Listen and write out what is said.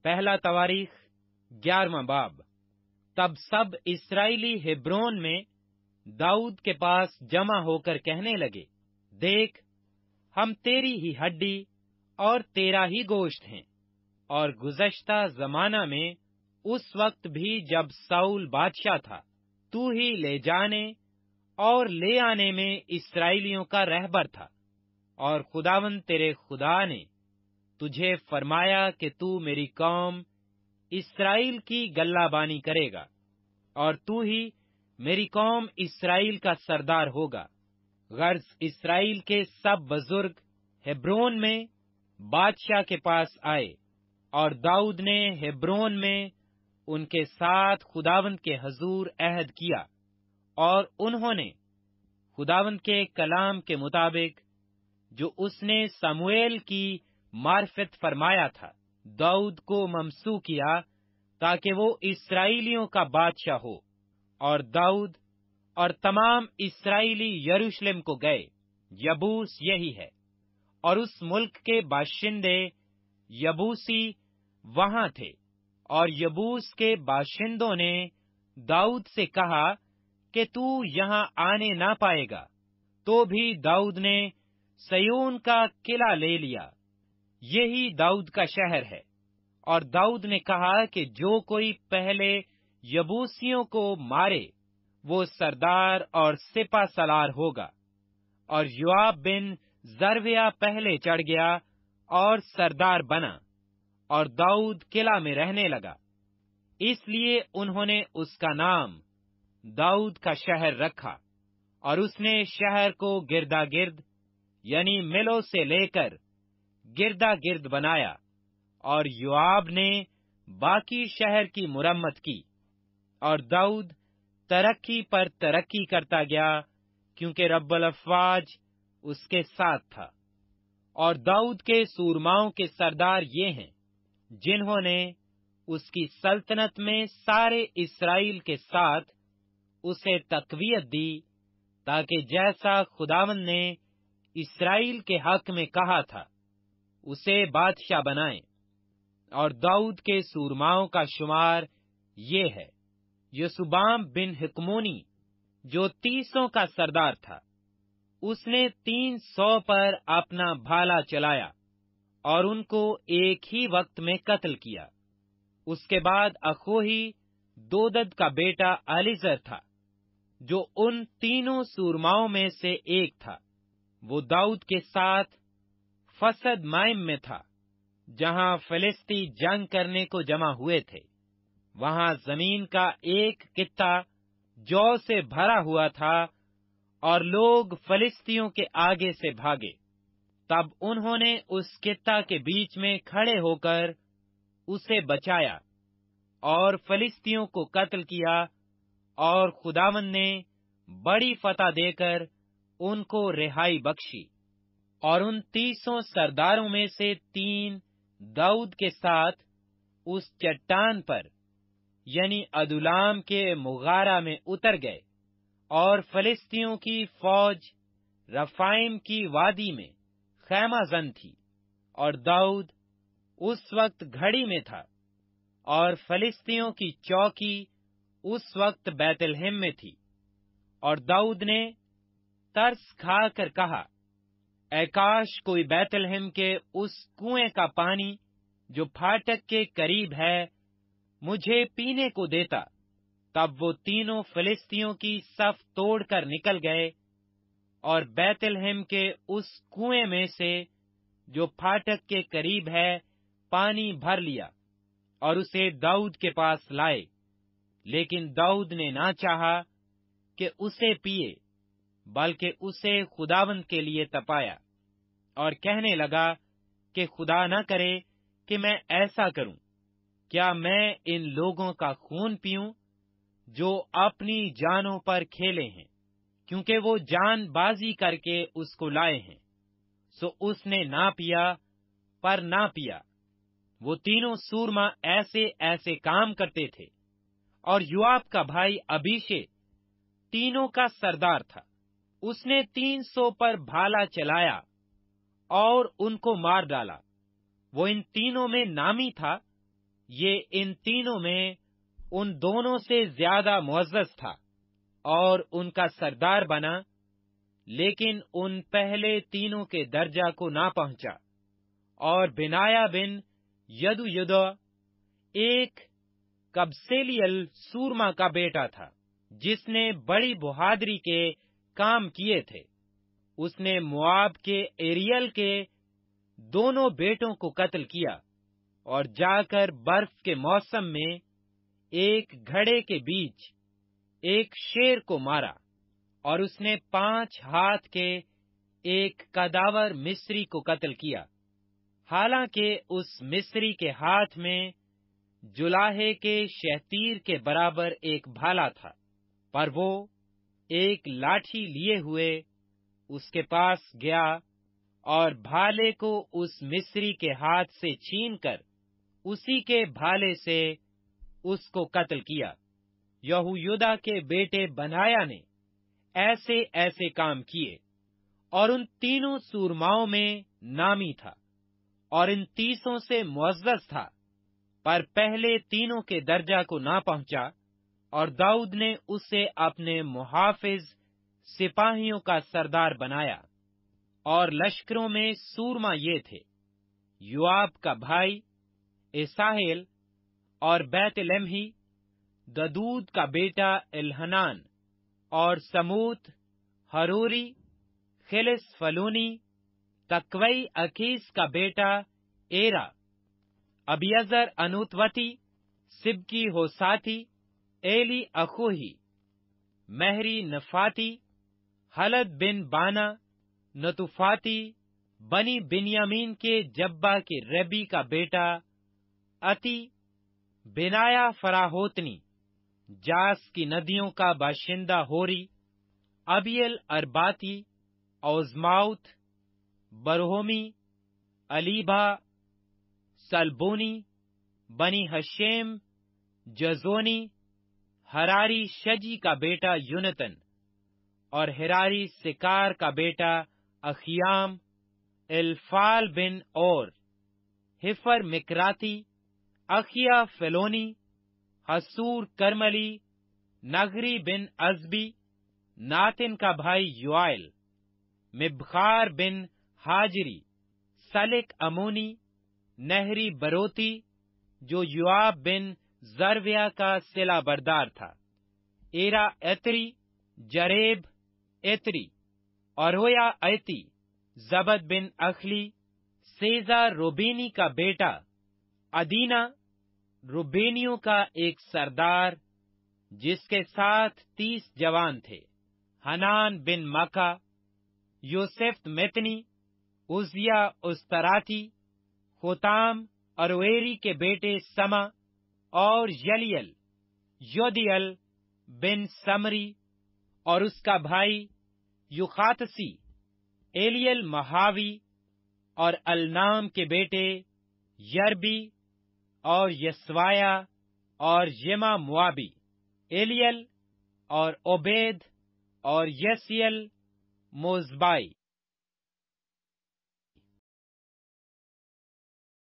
पहला तवारीख 11वां बाब। तब सब इस्राएली हेब्रोन में दाऊद के पास जमा होकर कहने लगे, देख, हम तेरी ही हड्डी और तेरा ही गोश्त हैं। और गुज़श्ता जमाना में उस वक्त भी जब साउल बादशाह था, तू ही ले जाने और ले आने में इस्राएलियों का रहबर था। और खुदावंद तेरे खुदा ने तुझे फरमाया कि तू मेरी कौम इस्राएल की गल्लाबानी करेगा, और तू ही मेरी कौम इस्राएल का सरदार होगा। गर्ज इस्राएल के सब बुजुर्ग हेब्रोन में बादशाह के पास आए, और दाऊद ने हेब्रोन में उनके साथ खुदावंद के हजूर अहद किया, और उन्होंने खुदावंद के कलाम के मुताबिक जो उसने समूएल की मार्फत फरमाया था, दाऊद को ममसू किया ताकि वो इस्राएलियों का बादशाह हो। और दाऊद और तमाम इस्राएली यरूशलेम को गए। यबूस यही है, और उस मुल्क के बाशिंदे यबूसी वहां थे। और यबूस के बाशिंदों ने दाऊद से कहा कि तू यहाँ आने ना पाएगा। तो भी दाऊद ने सयोन का किला ले लिया, यही दाऊद का शहर है। और दाऊद ने कहा कि जो कोई पहले यबूसियों को मारे वो सरदार और सिपा सलार होगा। और योआब बिन जरविया पहले चढ़ गया और सरदार बना, और दाऊद किला में रहने लगा। इसलिए उन्होंने उसका नाम दाऊद का शहर रखा। और उसने शहर को गिरदा गिर्द यानी मिलो से लेकर गिरदा गिर्द बनाया। और योआब ने बाकी शहर की मुरम्मत की। और दाऊद तरक्की पर तरक्की करता गया, क्योंकि रब्बुल अफ़वाज उसके साथ था। और दाऊद के सूरमाओं के सरदार ये हैं, जिन्होंने उसकी सल्तनत में सारे इस्राएल के साथ उसे तक़वियत दी, ताकि जैसा खुदावंद ने इस्राएल के हक में कहा था उसे बादशाह बनाए। और दाऊद के सूरमाओं का शुमार ये है, यसुबाम बिन हिकमोनी जो 300 का सरदार था, उसने 300 पर अपना भाला चलाया और उनको एक ही वक्त में कत्ल किया। उसके बाद अखोही दोदद का बेटा अलीजर था, जो उन तीनों सूरमाओं में से एक था। वो दाऊद के साथ फसद माइम में था, जहां फिलिस्ती जंग करने को जमा हुए थे। वहां जमीन का एक कित्ता जौ से भरा हुआ था, और लोग फिलिस्तियों के आगे से भागे। तब उन्होंने उस कित्ता के बीच में खड़े होकर उसे बचाया और फिलिस्तियों को कत्ल किया। और खुदावंद ने बड़ी फतह देकर उनको रिहाई बख्शी। और उन 300 सरदारों में से 3 दाऊद के साथ उस चट्टान पर यानी अदुलाम के मुगारा में उतर गए। और फिलिस्तियों की फौज रफाइम की वादी में खैमाजन थी, और दाऊद उस वक्त घड़ी में था। और फिलिस्तियों की चौकी उस वक्त बैतलहम में थी। और दाऊद ने तरस खा कर कहा, ऐ काश कोई बैतलहम के उस कुएं का पानी जो फाटक के करीब है मुझे पीने को देता। तब वो तीनों फिलिस्तियों की सफ तोड़कर निकल गए, और बैतलहम के उस कुएं में से जो फाटक के करीब है पानी भर लिया, और उसे दाऊद के पास लाए। लेकिन दाऊद ने ना चाहा कि उसे पिए, बल्कि उसे खुदावंद के लिए तपाया, और कहने लगा कि खुदा न करे कि मैं ऐसा करूं। क्या मैं इन लोगों का खून पीऊं जो अपनी जानों पर खेले हैं, क्योंकि वो जानबाजी करके उसको लाए हैं। सो उसने ना पिया, पर ना पिया। वो तीनों सूरमा ऐसे ऐसे काम करते थे। और योआब का भाई अबीशे तीनों का सरदार था। उसने 300 पर भाला चलाया और उनको मार डाला। वो इन तीनों में नामी था, یہ ان تینوں میں ان دونوں سے زیادہ معزز تھا اور ان کا سردار بنا، لیکن ان پہلے تینوں کے درجہ کو نہ پہنچا۔ اور بنایا بن یدویدا ایک قبسیلیل سورما کا بیٹا تھا، جس نے بڑی بہادری کے کام کیے تھے۔ اس نے مواب کے ایریل کے دونوں بیٹوں کو قتل کیا اور جا کر برف کے موسم میں ایک گھڑے کے بیچ ایک شیر کو مارا، اور اس نے 5 ہاتھ کے ایک قداور مصری کو قتل کیا، حالانکہ اس مصری کے ہاتھ میں جلاہے کے شہتیر کے برابر ایک بھالا تھا، پر وہ ایک لاٹھی لیے ہوئے اس کے پاس گیا اور بھالے کو اس مصری کے ہاتھ سے چھین کر اسی کے بھالے سے اس کو قتل کیا۔ یہویدا کے بیٹے بنایا نے ایسے ایسے کام کیے، اور ان تینوں سورماؤں میں نامی تھا اور ان 30 سے معزز تھا، پر پہلے تینوں کے درجہ کو نہ پہنچا، اور داؤد نے اسے اپنے محافظ سپاہیوں کا سردار بنایا۔ اور لشکروں میں سورما یہ تھے: یوآب کا بھائی اساہیل، اور بیت لمحی ددود کا بیٹا الحنان، اور سموت ہروری، خلس فلونی، تقوی اکیس کا بیٹا ایرا، ابیزر انوتوتی، سبکی ہوساتی، ایلی اخوہی، مہری نفاتی، حلد بن بانا نتوفاتی، بنی بنیامین کے جبا کے ربی کا بیٹا اتی، بنایا فراہوتنی، جاس کی ندیوں کا باشندہ ہوری، ابیل ارباتی، اوزماؤت، برہومی، الیبا، سلبونی، بنی حشیم، جزونی، ہراری شجی کا بیٹا یونتن، اور ہراری سکار کا بیٹا اخیام، الفال بن اور، ہفر مکراتی، اخیا فلونی، حسور کرملی، نگری بن ازبی، ناتن کا بھائی یوائل، مبخار بن حاجری، سلک امونی، نہری بروتی، جو یوآب بن زرویہ کا صلہ بردار تھا، ایرا ایتری، جریب ایتری، اور ہویا ایتی، زبد بن اخلی، سیزا روبینی کا بیٹا، ادینا، روبینیوں کا ایک سردار جس کے ساتھ 30 جوان تھے، حنان بن مکا، یوسف متنی، عزیہ استراتی، خوتام ارویری کے بیٹے سما، اور یلیل، یودیل بن سمری، اور اس کا بھائی یوخاتسی، ایلیل مہاوی، اور النام کے بیٹے یربی، اور یسوایا، اور یما موابی، ایلیل، اور عبید، اور یسیل موزبائی۔